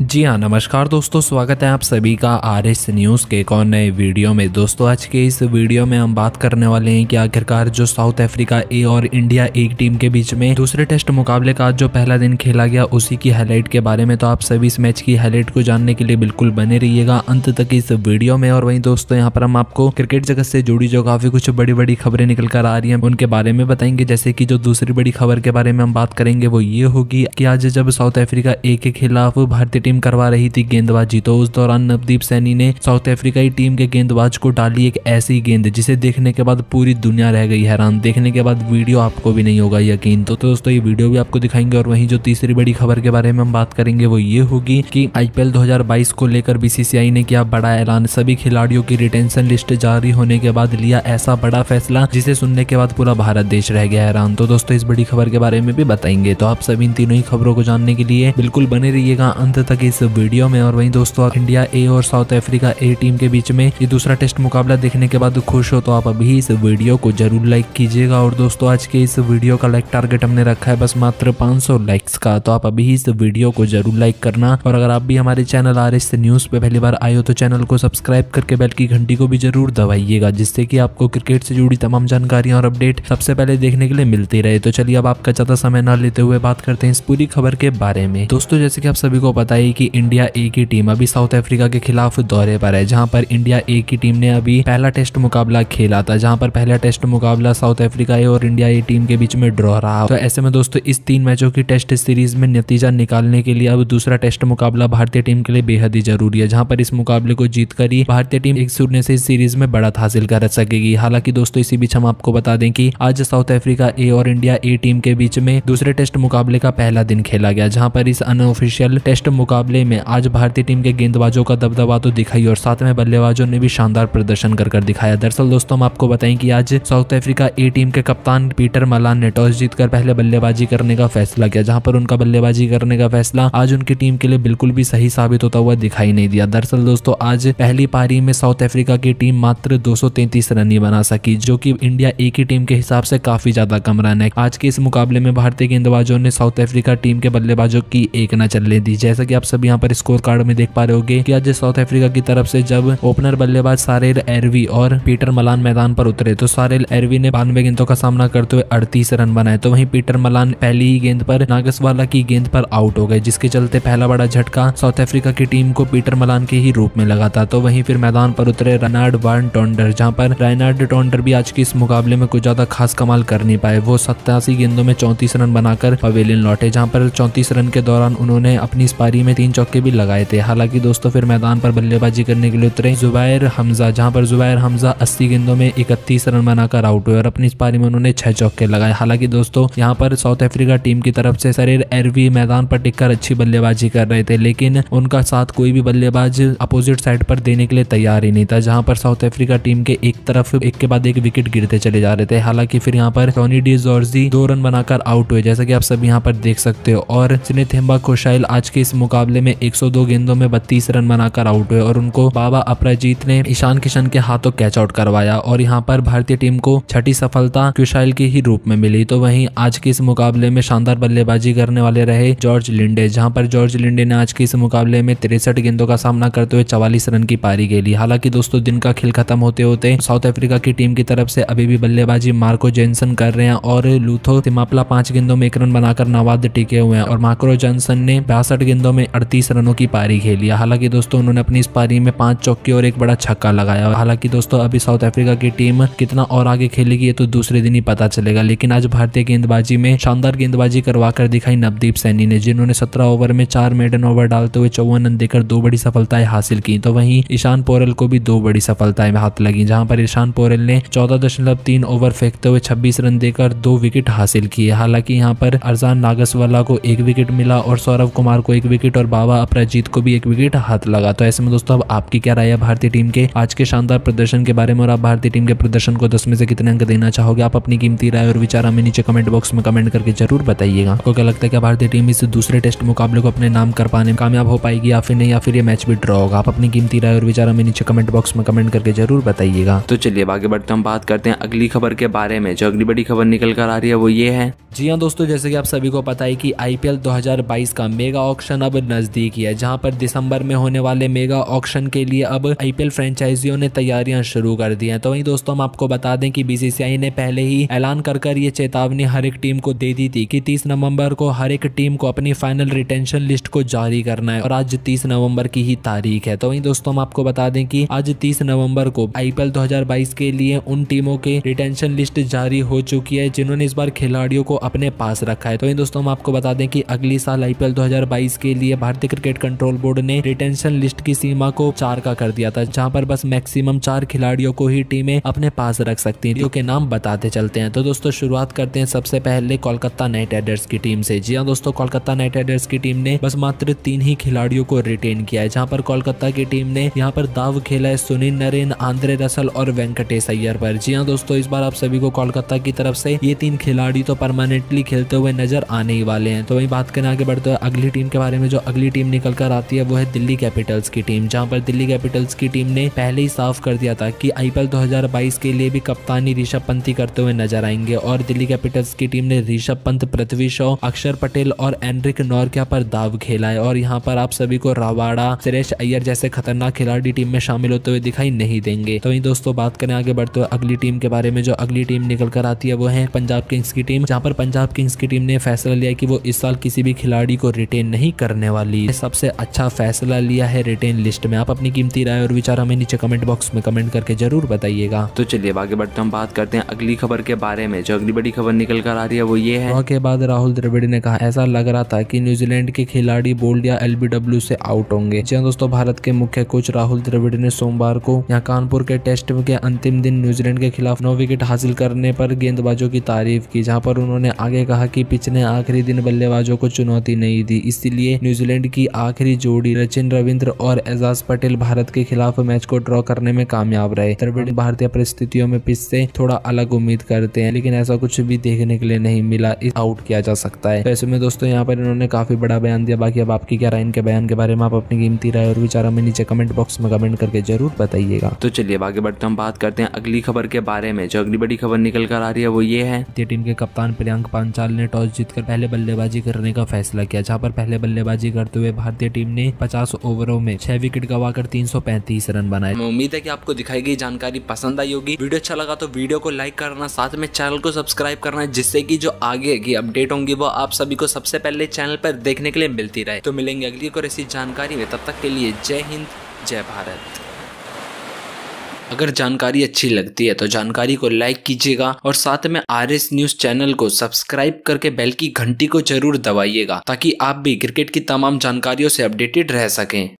जी हाँ, नमस्कार दोस्तों, स्वागत है आप सभी का आरएस न्यूज़ के एक और नए वीडियो में। दोस्तों आज के इस वीडियो में हम बात करने वाले हैं कि आखिरकार जो साउथ अफ्रीका ए और इंडिया ए टीम के बीच में दूसरे टेस्ट मुकाबले का जो पहला दिन खेला गया उसी की हाईलाइट के बारे में। तो आप सभी इस मैच की हाईलाइट को जानने के लिए बिल्कुल बने रहिएगा अंत तक इस वीडियो में। और वहीं दोस्तों यहाँ पर हम आपको क्रिकेट जगत से जुड़ी जो काफी कुछ बड़ी बड़ी खबरें निकल कर आ रही है उनके बारे में बताएंगे। जैसे की जो दूसरी बड़ी खबर के बारे में हम बात करेंगे वो ये होगी कि आज जब साउथ अफ्रीका ए के खिलाफ भारतीय टीम करवा रही थी गेंदबाजी, तो उस दौरान नवदीप सैनी ने साउथ अफ्रीकाई टीम के गेंदबाज को डाली एक ऐसी गेंद जिसे देखने के बाद पूरी दुनिया रह गई हैरान। देखने के बाद वीडियो आपको भी नहीं होगा यकीन। तो दोस्तों ये वीडियो भी आपको दिखाएंगे। और वहीं जो तीसरी बड़ी खबर के बारे में हम बात करेंगे वो ये होगी कि आईपीएल 2022 को लेकर बीसीसीआई ने किया बड़ा ऐलान। सभी खिलाड़ियों की रिटेंशन लिस्ट जारी होने के बाद लिया ऐसा बड़ा फैसला जिसे सुनने के बाद पूरा भारत देश रह गया हैरान। तो दोस्तों इस बड़ी खबर के बारे में भी बताएंगे। तो आप सभी इन तीनों ही खबरों को जानने के लिए बिल्कुल बने रहिएगा अंत तक इस वीडियो में। और वहीं दोस्तों इंडिया ए और साउथ अफ्रीका ए टीम के बीच में ये दूसरा टेस्ट मुकाबला देखने के बाद खुश हो तो आप अभी इस वीडियो को जरूर लाइक कीजिएगा। और दोस्तों आज के इस वीडियो का लाइक टारगेट हमने रखा है बस मात्र 500 लाइक्स का, तो आप अभी इस वीडियो को जरूर लाइक करना। और अगर आप भी हमारे चैनल आरएस न्यूज़ पे पहली बार आए हो तो चैनल को सब्सक्राइब करके बेल की घंटी को भी जरूर दबाइएगा, जिससे कि आपको क्रिकेट से जुड़ी तमाम जानकारियां और अपडेट सबसे पहले देखने के लिए मिलती रहे। तो चलिए अब आपका ज्यादा समय न लेते हुए बात करते हैं इस पूरी खबर के बारे में। दोस्तों जैसे कि आप सभी को पता है कि इंडिया ए की टीम अभी साउथ अफ्रीका के खिलाफ दौरे पर है, जहां पर इंडिया ए की टीम ने अभी पहला टेस्ट मुकाबला खेला था, जहां पर पहला टेस्ट मुकाबला साउथ अफ्रीका ए और इंडिया ए टीम के बीच में ड्रॉ रहा। तो ऐसे में दोस्तों इस 3 मैचों की टेस्ट सीरीज में नतीजा निकालने के लिए अब दूसरा टेस्ट मुकाबला भारतीय टीम के लिए बेहद ही जरूरी है, जहां पर इस मुकाबले को जीतकर ही भारतीय टीम 1-0 से इस सीरीज में बढ़त हासिल कर सकेगी। हालांकि दोस्तों इसी बीच हम आपको बता दें कि आज साउथ अफ्रीका ए और इंडिया ए टीम के बीच में दूसरे टेस्ट मुकाबले का पहला दिन खेला गया, जहां पर इस अनऑफिशियल टेस्ट मुकाबले में आज भारतीय टीम के गेंदबाजों का दबदबा तो दिखाई और साथ में बल्लेबाजों ने भी शानदार प्रदर्शन कर दिखाया। दरअसल दोस्तों हम आपको बताएं कि आज साउथ अफ्रीका ए टीम के कप्तान पीटर मलान ने टॉस जीतकर पहले बल्लेबाजी करने का फैसला किया, जहां पर उनका बल्लेबाजी करने का फैसला आज उनकी टीम के लिए बिल्कुल भी सही साबित होता हुआ दिखाई नहीं दिया। दरअसल दोस्तों आज पहली पारी में साउथ अफ्रीका की टीम मात्र 233 रन ही बना सकी, जो कि इंडिया ए की टीम के हिसाब से काफी ज्यादा कम रन है। आज के इस मुकाबले में भारतीय गेंदबाजों ने साउथ अफ्रीका टीम के बल्लेबाजों की एक न चलने दी। जैसा कि आप सब यहाँ पर स्कोर कार्ड में देख पा रहे होंगे कि आज साउथ अफ्रीका की तरफ से जब ओपनर बल्लेबाज सारेल एरवी और पीटर मलान मैदान पर उतरे तो सारेल एरवी ने 92 गेंदों का सामना करते हुए 38 रन बनाए। तो वहीं पीटर मलान पहली ही गेंद पर नागसवाला की गेंद पर आउट हो गए, जिसके चलते पहला बड़ा झटका साउथ अफ्रीका की टीम को पीटर मलान के ही रूप में लगा था। तो वहीं फिर मैदान पर उतरे रेनार्ड वान टोंडर, जहां पर रेनार्ड टोंडर भी आज के इस मुकाबले में कुछ ज्यादा खास कमाल कर नहीं पाए। वो 87 गेंदों में 34 रन बनाकर पवेलियन लौटे, जहां पर 34 रन के दौरान उन्होंने अपनी इस पारी में 3 चौके भी लगाए थे। हालांकि दोस्तों फिर मैदान पर बल्लेबाजी करने के लिए उतरे जुबैर हमजा, जहां पर जुबैर हमजा 80 गेंदों में 31 रन बनाकर आउट हुए और अपनी इस पारी में उन्होंने 6 चौके लगाए। हालांकि दोस्तों यहां पर साउथ अफ्रीका टीम की तरफ से सरेर एरवी मैदान पर टिककर अच्छी बल्लेबाजी कर रहे थे, लेकिन उनका साथ कोई भी बल्लेबाज अपोजिट साइड पर देने के लिए तैयार ही नहीं था, जहां पर साउथ अफ्रीका टीम के एक तरफ एक के बाद एक विकेट गिरते चले जा रहे थे। हालांकि फिर यहाँ पर टोनी डी जॉर्जी 2 रन बनाकर आउट हुए, जैसा कि आप सब यहाँ पर देख सकते हो। और सिनेथेम्बा कोशाइल आज के इस मुकाबले में 102 गेंदों में 32 रन बनाकर आउट हुए और उनको बाबा अपराजीत ने ईशान किशन के हाथों कैच आउट करवाया और यहाँ पर भारतीय टीम को छठी सफलता कुशाइल के ही रूप में मिली। तो वहीं आज के इस मुकाबले में शानदार बल्लेबाजी करने वाले रहे जॉर्ज लिंडे, जहां पर जॉर्ज लिंडे ने आज के इस मुकाबले में 63 गेंदों का सामना करते हुए 44 रन की पारी खेली। हालांकि दोस्तों दिन का खेल खत्म होते होते साउथ अफ्रीका की टीम की तरफ से अभी भी बल्लेबाजी मार्को जेनसन कर रहे हैं और लूथो तिमापला 5 गेंदों में 1 रन बनाकर नाबाद टिके हुए हैं और मार्को जेनसन ने 62 गेंदों में 38 रनों की पारी खेली। हालांकि दोस्तों उन्होंने अपनी इस पारी में 5 चौके और एक बड़ा छक्का लगाया। हालांकि दोस्तों अभी साउथ अफ्रीका की टीम कितना और आगे खेलेगी ये तो दूसरे दिन ही पता चलेगा, लेकिन आज भारतीय गेंदबाजी में शानदार गेंदबाजी करवाकर दिखाई नवदीप सैनी ने, जिन्होंने 17 ओवर में 4 मेडन ओवर डालते हुए 54 रन देकर 2 बड़ी सफलताएं हासिल की। तो वहीं ईशान पोरेल को भी 2 बड़ी सफलताएं हाथ लगी, जहां पर ईशान पोरेल ने 14.3 ओवर फेंकते हुए 26 रन देकर 2 विकेट हासिल किए। हालांकि यहाँ पर अरजान नागसवाला को 1 विकेट मिला और सौरभ कुमार को 1 विकेट और बाबा अपराजीत को भी 1 विकेट हाथ लगा। तो ऐसे में दोस्तों अब आपकी क्या राय है भारतीय टीम के आज के शानदार प्रदर्शन के बारे में और आप भारतीय टीम के प्रदर्शन को 10 में से कितने अंक देना चाहोगे? आप अपनी कीमती राय और विचार हमें नीचे कमेंट बॉक्स में कमेंट करके जरूर बताइएगा। आपको क्या लगता है कि भारतीय टीम इस दूसरे टेस्ट मुकाबले को अपने नाम कर पाने में कामयाब हो पाएगी या फिर नहीं, या फिर ये मैच भी ड्रॉ होगा? आप अपनी कीमती राय और विचार हमें नीचे कमेंट बॉक्स में कमेंट करके जरूर बताइएगा। तो चलिए आगे बढ़ते हम बात करते हैं अगली खबर के बारे में। जो अगली बड़ी खबर निकल कर आ रही है वो ये है, जी हाँ दोस्तों, जैसे कि आप सभी को पता है कि आईपीएल 2022 का मेगा ऑक्शन अब नजदीक ही है, जहां पर दिसंबर में होने वाले मेगा ऑक्शन के लिए अब आईपीएल फ्रेंचाइजियों ने तैयारियां शुरू कर दी हैं। तो वहीं दोस्तों हम आपको बता दें कि बीसीसीआई ने पहले ही ऐलान कर ये चेतावनी हर एक टीम को दे दी थी कि 30 नवंबर को हर एक टीम को अपनी फाइनल रिटेंशन लिस्ट को जारी करना है, और आज 30 नवंबर की ही तारीख है। तो वहीं दोस्तों हम आपको बता दें कि आज 30 नवंबर को आईपीएल 2022 के लिए उन टीमों के रिटेंशन लिस्ट जारी हो चुकी है जिन्होंने इस बार खिलाड़ियों को अपने पास रखा है। तो वहीं दोस्तों हम आपको बता दें कि अगली साल आईपीएल 2022 के लिए भारतीय क्रिकेट कंट्रोल बोर्ड ने रिटेंशन लिस्ट की सीमा को 4 का कर दिया था, जहां पर बस मैक्सिमम 4 खिलाड़ियों को ही टीमें अपने पास रख सकती हैं, जिनके नाम बताते चलते हैं। तो दोस्तों शुरुआत करते हैं सबसे पहले कोलकाता नाइट राइडर्स की टीम से। जी हाँ दोस्तों, कोलकाता नाइट राइडर्स की टीम ने बस मात्र 3 ही खिलाड़ियों को रिटेन किया है, जहां पर कोलकाता की टीम ने यहां पर दाव खेला है सुनील नरेन, आंद्रे रसल और वेंकटेश अय्यर पर। जी हाँ दोस्तों, इस बार आप सभी को कोलकाता की तरफ से ये 3 खिलाड़ी तो परमानेंटली खेलते हुए नजर आने ही वाले हैं। तो वही बात करने आगे बढ़ते हुए अगली टीम के बारे में, जो अगली टीम निकल कर आती है वो है दिल्ली कैपिटल्स की टीम, जहां पर दिल्ली कैपिटल्स की टीम ने पहले ही साफ कर दिया था कि आईपीएल 2022 के लिए भी कप्तानी ऋषभ पंत ही करते हुए नजर आएंगे, और दिल्ली कैपिटल्स की टीम ने ऋषभ पंत, पृथ्वी शॉ, अक्षर पटेल और एनरिक नॉर्किया पर दाव खेला है, और यहाँ पर आप सभी को रबाड़ा, श्रेयस अय्यर जैसे खतरनाक खिलाड़ी टीम में शामिल होते हुए दिखाई नहीं देंगे। तो वहीं दोस्तों बात करें आगे बढ़ते हुए अगली टीम के बारे में, जो अगली टीम निकल कर आती है वो है पंजाब किंग्स की टीम, जहां पर पंजाब किंग्स की टीम ने फैसला लिया कि वो इस साल किसी भी खिलाड़ी को रिटेन नहीं करने वाली। सबसे अच्छा फैसला लिया है रिटेन लिस्ट में। आप अपनी कीमती राय और विचार हमें नीचे कमेंट बॉक्स में कमेंट करके जरूर बताइएगा। तो चलिए आगे बढ़ते हम बात करते हैं अगली खबर के बारे में। जो अगली बड़ी खबर निकल कर आ रही है वो ये है, के बाद राहुल द्रविड़ ने कहा ऐसा लग रहा था कि न्यूजीलैंड के खिलाड़ी बोल्ड या एलबीडब्ल्यू से आउट होंगे। जी दोस्तों, भारत के मुख्य कोच राहुल द्रविड़ ने सोमवार को यहाँ कानपुर के टेस्ट के अंतिम दिन न्यूजीलैंड के खिलाफ 9 विकेट हासिल करने पर गेंदबाजों की तारीफ की, जहां पर उन्होंने आगे कहा कि पिच ने आखिरी दिन बल्लेबाजों को चुनौती नहीं दी, इसलिए न्यूजीलैंड की आखिरी जोड़ी सचिन रविंद्र और एजाज पटेल भारत के खिलाफ मैच को ड्रॉ करने में कामयाब रहे। द्रविड़ भारतीय परिस्थितियों में पिच से थोड़ा अलग उम्मीद करते हैं, लेकिन ऐसा कुछ भी देखने के लिए नहीं मिला, आउट किया जा सकता है। तो ऐसे में दोस्तों यहाँ पर इन्होंने काफी बड़ा बयान दिया। बाकी अब आपकी क्या राय इनके बयान के बारे में, आप अपनी कीमती राय और विचार हमें नीचे कमेंट बॉक्स में कमेंट करके जरूर बताइएगा। तो चलिए आगे बढ़ते हम बात करते हैं अगली खबर के बारे में। जो अगली बड़ी खबर निकल कर आ रही है वो ये है, टीम के कप्तान प्रियांक पांचाल ने टॉस जीतकर पहले बल्लेबाजी करने का फैसला किया, जहां पर पहले बल्लेबाजी करते हुए भारतीय टीम ने 50 ओवरों में 6 विकेट गंवाकर 335 रन बनाए। उम्मीद है कि आपको दिखाई गई जानकारी पसंद आई होगी। वीडियो अच्छा लगा तो वीडियो को लाइक करना, साथ में चैनल को सब्सक्राइब करना, जिससे कि जो आगे की अपडेट होंगी वो आप सभी को सबसे पहले चैनल पर देखने के लिए मिलती रहे। तो मिलेंगे अगली और ऐसी जानकारी में, तब तक के लिए जय हिंद जय भारत। अगर जानकारी अच्छी लगती है तो जानकारी को लाइक कीजिएगा और साथ में आरएस न्यूज चैनल को सब्सक्राइब करके बेल की घंटी को जरूर दबाइएगा, ताकि आप भी क्रिकेट की तमाम जानकारियों से अपडेटेड रह सकें।